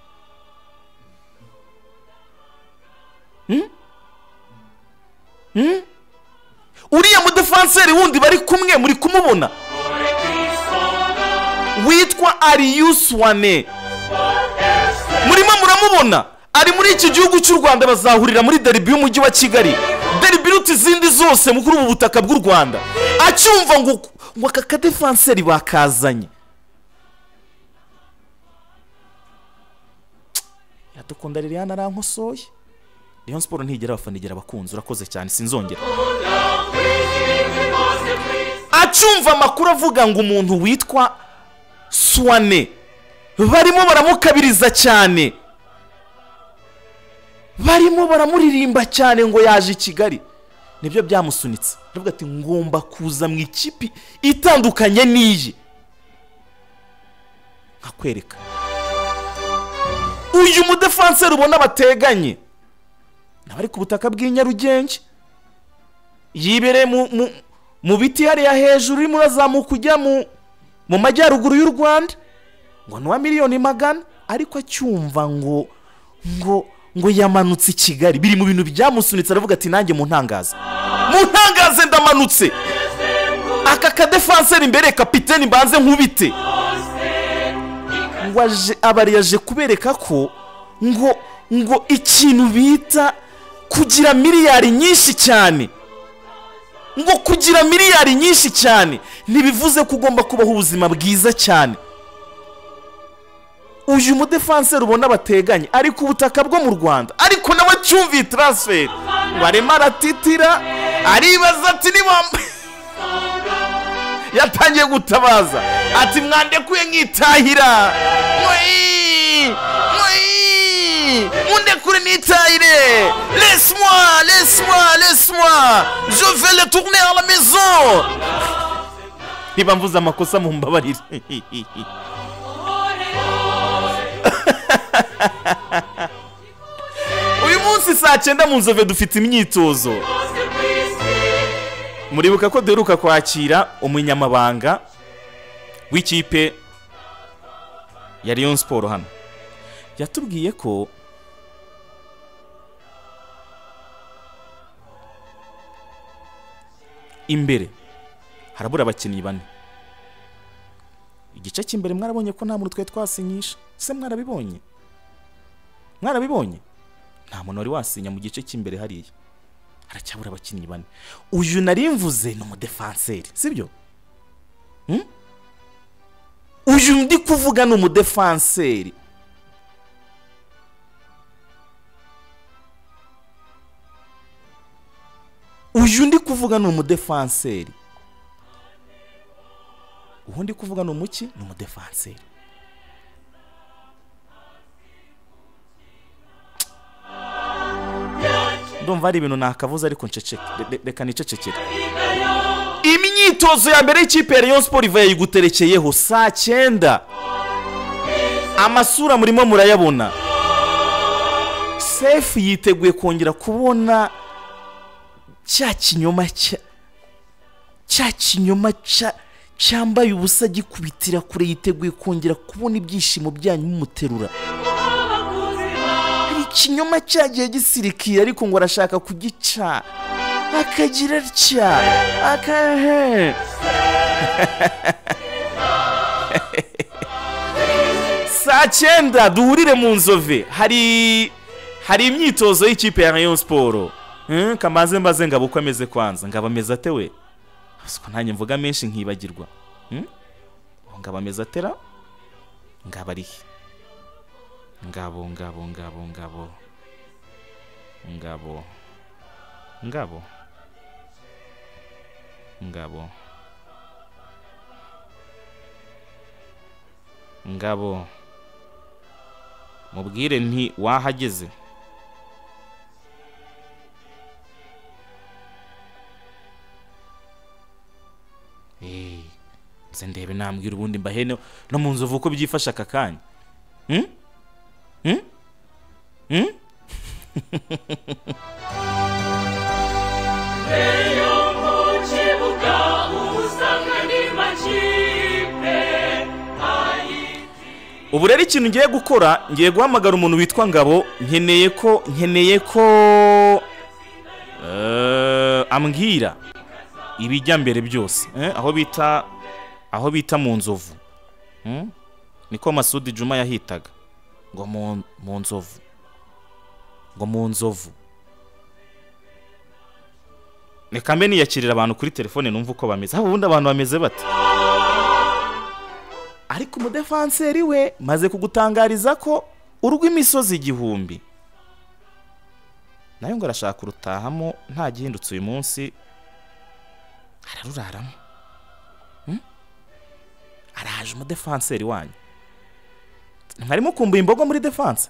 Uriya mudefanseri wundi bari kumwe muri kumubona witwa Arius Wane, murimo muramubona ari muri iki gihugu cy'u Rwanda. Bazahurira muri derby y'umujyi wa Kigali, derby ruti izindi zose mu kuri ubu butaka bw'u Rwanda. Acyumva ngo aka kadefanseri bakazanye yadukunda Liliane arankosoye. Rayon Sport ntigera abafana igera abakunzi, urakoze cyane sinzongera. Acyumva amakuru avuga ngo umuntu witwa Swane barimo baramukabiriza cyane, barimo baramuririmba cyane ngo yaje i Kigali, nibyo byamusunitse aravuga ati ngomba kuza mu ikipi itandukanye n'iyi nkakwereka. Uyu mudefanseri ubona bateganye nabari ku butaka bw'inyarugenge, yibereye mu biti hariya hejuru urimo urazamuka ujya mu majyaruguru y'u Rwanda, ngo ni wa miliyoni 100, ariko acyumva ngo yamanutse i Kigali. Biri mu bintu byamusunitse aravuga ati nanjye mu ntangaze ndamanutse, aka kadefanseri imbere kapiteni mbanze nkubite. Ngo abari yaje kubereka ko ngo ikintu bita kugira miliyari nyinshi cyane, ngo kugira miliyari nyinshi cyane ntibivuze ko ugomba kubaho ubuzima bwiza cyane. Uyu mudefanseri ubona bateganye ari ku butaka bwo mu Rwanda, ariko nawe cyumviye transfer ngo arimo aratitira, aribaza ati yatangiye gutabaza ati mwandekuye nkitahira, mundekure nitahire, laisse-moi, je vais le tourner à la maison. Niba mvuze amakosa mu mbabarire. Uyu munsi saa 9 mu Nzove dufite imyitozo. Muribuka ko deruka kwakira umunyamabanga w'ikipe ya Rayon Sport hano, yatubwiye ko imbere harabura abakinnyi 4. Igice cy'imbere mwarabonye ko nta muntu twe twasinyisha, se mwarabibonye? Nta muntu wari wasinya mu gice cy'imbere hariya, haracyabura abakinnyi 4. Uyu nari mvuze ni umudefanseri, sibyo? Uyu ndi kuvuga ni umudefanseri. Uyu ndi kuvuga ni umudefanseri. Uwo ndi kuvuga ni umuki? Ni umudefanseri. Ndumva ari ibintu nakavuze ariko nceceke, reka nicecekere. Imyitozo ya mbere y'ikipe ya Rayon Sport ivaye guterekeyeho saa 9. Amasura murimo murayabona. Safe yiteguye kongera kubona cya kinyoma cyambaye ubusa gikubitira kure, yiteguye kongera kubona ibyishimo byanyu mumuterura. Ikinyoma cyagiye gisirikira ariko ngo arashaka kugica akagira atya akahe. Saa 9 duhurire mu Nzove, hari imyitozo y'ikipe ya Rayon Sport. Kamaze mbaze ngabo uko ameze kwanza, ngaba ameze ate we? Asiko ntanye mvuga menshi nkibagirwa. Ngaba ameze atera? Ngaba ari ngabo mubwire nti wahageze. Nze ndebe nambwira ubundi mbahene no mu Nzovu uko byifasha aka kanya. Eyo muchibuka usanga ni machipe ubu rero ikintu ngiye gukora ngiye guhamagara umuntu witwa Ngabo nkeneye ko ambwira ibijya mbere byose aho bita mu Nzovu niko Masudi Juma yahitaga ngo mu Nzovu reka mbe niyakirira abantu kuri telefone numva uko bameze aho ubundi abantu bameze bate ariko umudefanseri we maze kugutangariza ko urw'imisozi igihumbi nayo ngo arashaka urutahamo nta gihindutse uyu munsi araruraramo araje umudefanseri wanyu ntarimo kumbuye imbogo muri defense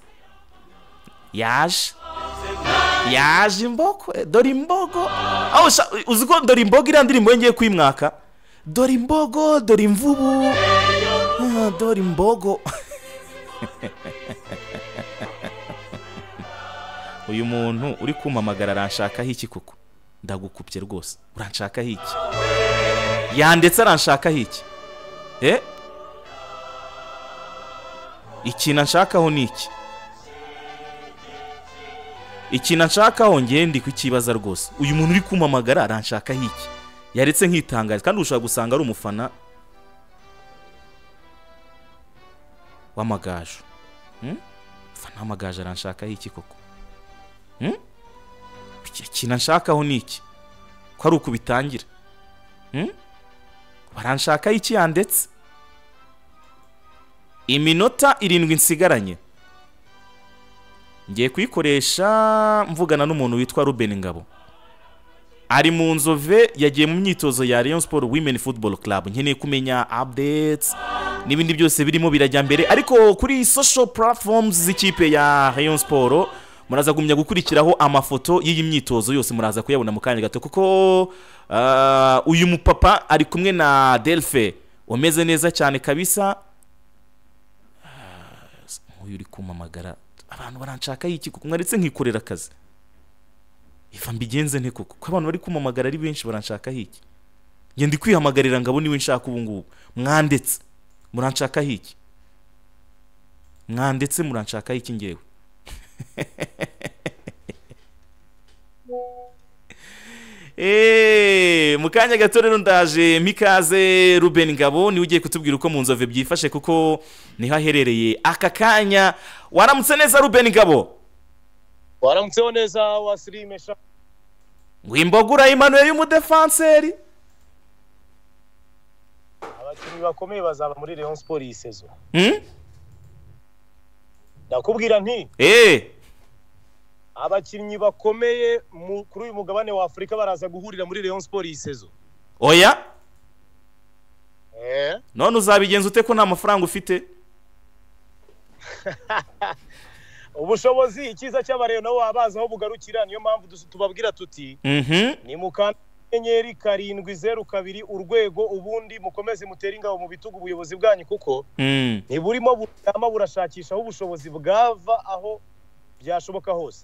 yaje imbogo dore imbogo aho uzi ko dore imbogo iriya ndirimbo ngiye kwimwaka dore imbogo dore imvubu dore imbogo uyu muntu uri kumpamagara aranshakaho iki kuko ndagukubye rwose uranshakaho iki yandetse aranshakaho iki ikintu nshakaho ni iki ikintu nshakaho ngende kukibaza rwose uyu muntu uri kumpamagara aranshakaho iki yaretse nkitangaza kandi ushobora gusanga ari umufana w'amagaju umufana w'amagaju aranshakaho iki koko ikintu nshakaho ni iki ko ari uko bitangira baranshakaho iki yandetse iminota 7 nsigaranye ngiye kuyikoresha mvugana n'umuntu witwa Ruben Ngabo ari mu Nzove yagiye mu myitozo ya Rayon Sport Women Football Club nkeneye kumenya updates n'ibindi byose birimo birajya mbere ariko kuri social platforms z'ikipe ya Rayon Sport muraza gumya gukurikiraho amafoto y'iyi myitozo yose muraza kuyabona mu kanya gato kuko uyu mupapa ari kumwe na Delphe umeze neza cyane kabisa uyu uri kumamagara abantu baranshaka iki kuko mwaretse nkikorera akazi ifa mbigenze nte kuko abantu bari kumamagara ari benshi baranshaka iki nge ndi kwihamagarira Ngabo niwe nshaka ubu ngubu mwandetse muranshaka iki mwandetse muranshaka iki ngewe mukanya gato rero ndaje mikaze Ruben Ngabo ni ugiye kutubwira uko mu Nzove byifashe kuko ni haherereye aka kanya waramutse neza Ruben Ngabo waramutse neza wasirimesha ngwimbogura Emmanuel y'umudefanseri abakinnyi bakomeye bazaba muri Rayon Sport iyi season ndakubwira nti abakinnyi bakomeye kuri uyu mugabane wa Afrika baraza guhurira muri Rayon Sport iyi season oya none uzabigenza ute ko nta mafaranga ufite ubushobozi ikiza cy'abareyo nabo abaza aho bugarukira niyo mpamvu tubabwira tuti ni mukanyenyeri 702 urwego ubundi mukomeze mutera ingabo mu bitugu ubuyobozi bwanyu kuko ntiburimo burama burashakisha aho ubushobozi bwava aho byashoboka hose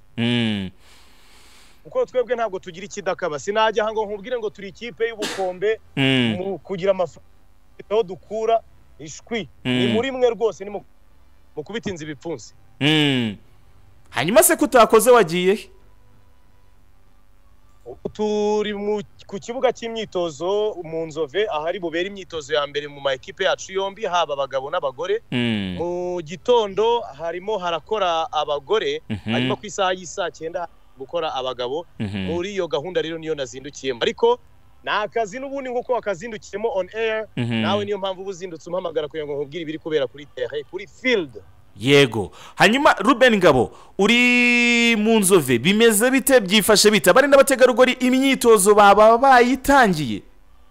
uko twebwe ntabwo tugira ikidakaba sinajya hango nkubwire ngo turi ikipe y'ubukombe kugira amafaranga dukura ishwi ni muri mwe rwose ni mu kubitinza ibipfunsi hanyuma se kutakoze wagiye turi ku kibuga cy'imyitozo mu Nzove ahari bubera imyitozo ya mbere mu ma equipe yacu yombi haba abagabo n'abagore mu gitondo harimo harakora abagore hanyuma ku isaha y'isa 9 gukora abagabo muri iyo gahunda rero niyo nazindukiyemo ariko nakazi n'ubundi nguko wakazindukiyemo on air nawe niyo mpamvu ubuzindutse umpamagara kugira ngo nkubwire ibiri kubera kuri terrain kuri field yego hanyuma Ruben Ngabo uri mu Nzove bimeze bite byifashe bite bari n'abategarugori imyitozo baba bayitangiye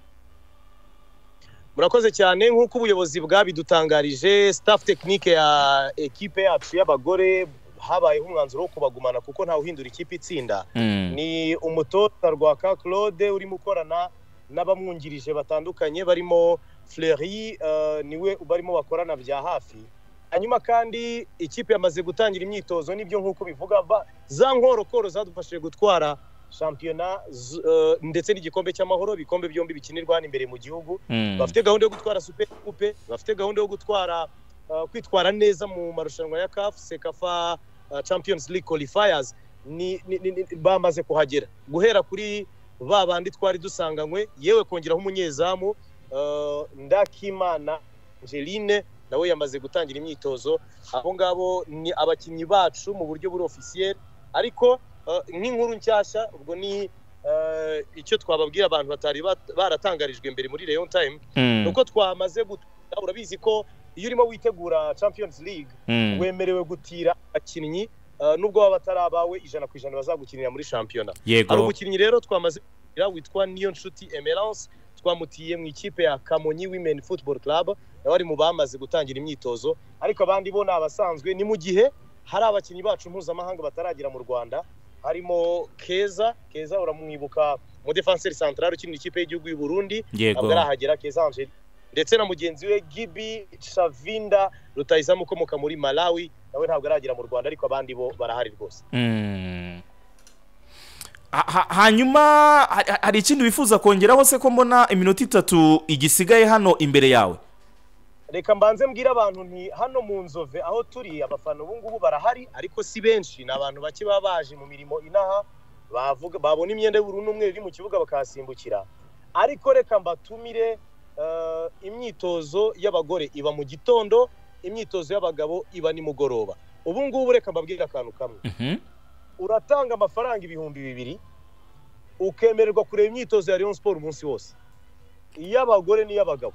murakoze cyane nk'uko ubuyobozi bwabidutangarije staff technique ya equipe yacu y'abagore habayeho umwanzuro wo kubagumana kuko nta uhindura ikipe itsinda ni umutoza Rwaka Claude uri mukorana n'abamwungirije batandukanye barimo Fleury niwe barimo bakorana bya hafi hanyuma kandi ikipe yamaze gutangira imyitozo nibyo nkuko bivuga za nkorokoro zadufashije gutwara championnat ndetse n'igikombe cy'amahoro bikombe byombi bikinirwa hano imbere mu gihugu bafite gahunda yo gutwara super coupe bafite gahunda yo gutwara kwitwara neza mu marushanwa ya CAF Sekafa Champions League qualifiers bamaze kuhagera guhera kuri babandi twari dusanganywe yewe kongeraho umunyezamu Ndakimana Angeline nawe yamaze gutangira imyitozo aho ngabo ni abakinnyi bacu mu buryo buri officiel ariko nk'inkuru nshyashya ubwo ni icyo twababwira abantu batari baratangarijwe mbere muri Rayon Time nuko twamaze urabizi ko iyo urimo witegura Champions League wemerewe gutira abakinnyi nubwo baba batarabawe 100% bazagukinira muri shampiyona ari umukinnyi rero twamaze witwa Niyonshuti Emerance twamutiye mu ikipe ya Kamonyi Women Football Club bari mu bamaze gutangira imyitozo ariko abandi bo nabasanzwe ni mu gihe hari abakinnyi bacu mpuzamahanga bataragira mu Rwanda harimo Keza uramwibuka mu defenseur central ukina ikipe y'igihugu y'u Burundi agarahagera Keza Angel ndetse na mugenzi we Gibi Chavinda rutayizamu ukomoka muri Malawi nawe ntabwo aragira mu Rwanda ariko abandi bo barahari rwose. Hanyuma hari ikindi wifuza kongeraho se ko mbona iminota 3 igisigaye hano imbere yawe? Reka mbanze mbwira abantu nti hano mu Nzove aho turi abafana ubu ngubu barahari ariko si benshi na abantu bake babaje mu mirimo inaha bavuga babona imyenda y'ubururu n'umwe iri mu kibuga bakasimbukira ariko reka mbatumire imyitozo y'abagore iba mu gitondo imyitozo y'abagabo iba ni mugoroba ubu ngubu reka mbabwira akantu kamwe uratanga amafaranga 2,000 ukemererwa kureba imyitozo ya Rayon Sport umunsi wose iy'abagore n'iy'abagabo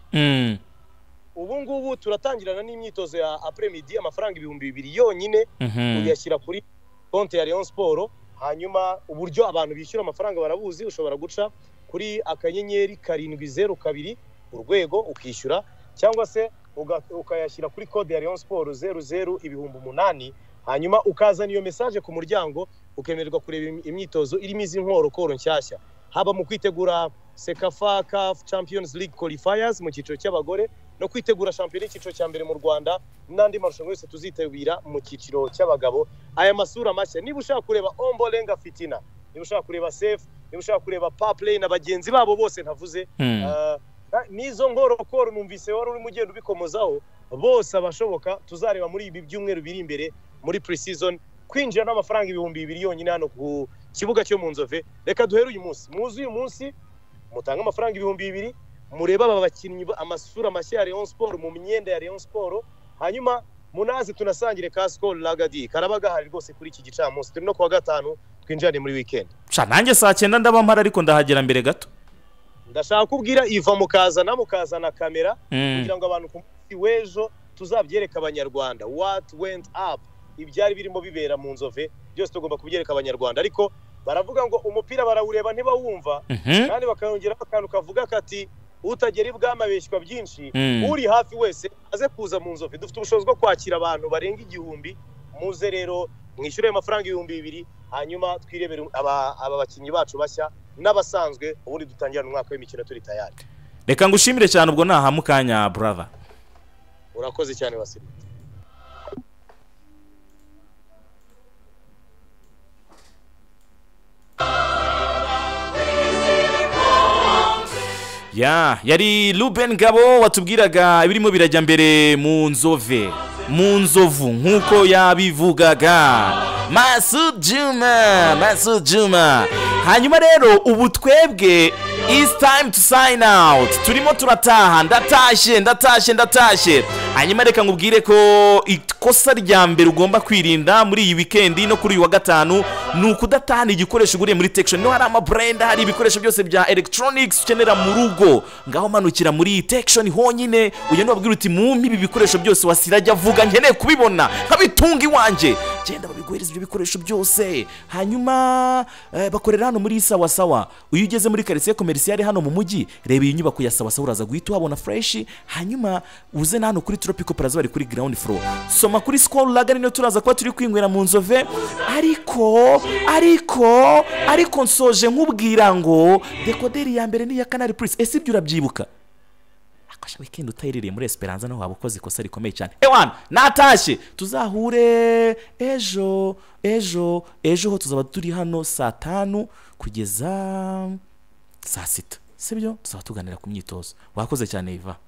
ubu ngubu turatangirana n'imyitozo ya après-midi amafaranga 2,000 yonyine uyashyira kuri konti ya Rayon Sport hanyuma uburyo abantu bishyura amafaranga barabuzi ushobora guca kuri akanyenyeri 702 urwego ukishyura cyangwa se ukayashyira kuri code ya Rayon Sport 00,800 hanyuma ukazana iyo message ku muryango ukemererwa kureba imyitozo irimo izi nkoro nshyashya haba mu kwitegura Sekafa CAF Champions League qualifiers mu cyiciro cy'abagore no kwitegura shampiyona y'iciciro cya mbere mu Rwanda n'andi marushanwa yose tuzitabira mu cyiciro cy'abagabo aya masura mashya niba ushaka kureba Ombolenga Fitina niba ushaka kureba Safe niba ushaka kureba Paplay na bagenzi babo bose ntavuze nizo ngorokoro numvise wari uri mugenda ubikomozaho bose abashoboka tuzareba muri ibi byumweru biri imbere muri pre-season kwinjira n'amafaranga 2,000 yonyine hano ku kibuga cyo mu Nzove reka duhere uyu munsi muzi uyu munsi mutanga amafaranga 2,000 mureba aba bakinnyi amasura mashya ya Rayon Sport mu myenda ya Rayon Sport hanyuma munazi tunasangire Cascol Lagadi karabaga hari rwose kuri iki gicamunsi turi no kuwa gatanu twinjirane muri weekend nanjye saa 9 ndaba mpara ariko ndahagera mbere gato ndashaka kubwira Iva mukazana kamera kugira ngo abantu ku munsi w'ejo tuzabyereka abanyarwanda what went up ibyari birimo bibera mu Nzove byose tugomba kubyereka abanyarwanda ariko baravuga ngo umupira barawureba ntibawumva kandi bakayongera akantu kavuga kati utagera ibwamabeshywa byinshi uri hafi wese aze kuza mu Nzove dufite ubushobozi bwo kwakira abantu barenga 1,000 muze rero mwishyure amafaranga 2,000 hanyuma twirebere aba bakinnyi bacu bashya n'abasanzwe ubundi dutangira mu mwaka w'imikino turi tayari. Reka ngushimire cyane ubwo nahamukanya brother. Urakoze cyane Wasiri. yari Ruben Gabo watubwiraga ibirimo birajya mbere mu Nzovu nkuko yabivugaga Masud Juma hanyuma rero ubu twebwe it's time to sign out turimo turataha ndatashye hanyuma reka ngubwire ko ikosa rya mbere ugomba kwirinda muri iyi weekend no kuri uyu wa gatanu ni ukudatahana igikoresho uguriye muri Tection no hari amabrand hari ibikoresho byose bya electronics ukenera mu rugo ngaho manukira muri Tection honyine ugenda wabwira uti mumpi ibi bikoresho byose wasirajya avuga nkeneye kubibona nkabitunga iwanje genda babiguhereza ibyo bikoresho byose hanyuma bakorera hano muri Sawa uyu ugeze muri quartier commercial hano mu mujyi reba iyi nyubako ya Sawa uraza guhita wabona fresh hanyuma uze hano kuri Tropical Plaza bari kuri ground floor soma kuri Skol Lager niyo turaza kuba turi kwinywera mu Nzove ariko nsoje nkubwira ngo decoder ya mbere ni ya Canal Plus ese ibyo urabyibuka akasha weekend utayiririye muri Esperanza naho wabukoze ikosa rikomeye cyane ewana natashye tuzahure ejo ho tuzaba turi hano saa 5 kugeza saa 6 sibyo tuzaba tuganira ku myitozo wakoze cyane Iva.